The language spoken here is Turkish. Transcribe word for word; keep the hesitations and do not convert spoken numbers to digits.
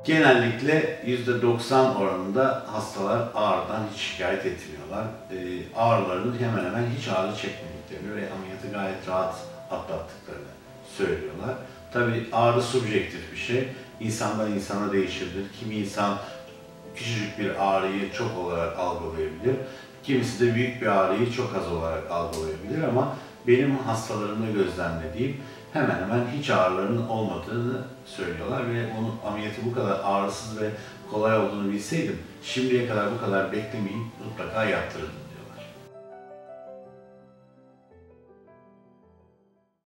Genellikle yüzde doksan oranında hastalar ağrıdan hiç şikayet etmiyorlar. E, ağrılarının hemen hemen hiç ağrı çekmediklerini ve ameliyatı gayet rahat atlattıklarını söylüyorlar. Tabii ağrı subjektif bir şey. İnsandan insana değişebilir. Kimi insan küçücük bir ağrıyı çok olarak algılayabilir. Kimisi de büyük bir ağrıyı çok az olarak algılayabilir ama benim hastalarımda gözlemlediğim hemen hemen hiç ağrılarının olmadığını söylüyorlar ve onun ameliyatı bu kadar ağrısız ve kolay olduğunu bilseydim şimdiye kadar bu kadar beklemeyip mutlaka yaptırırdım.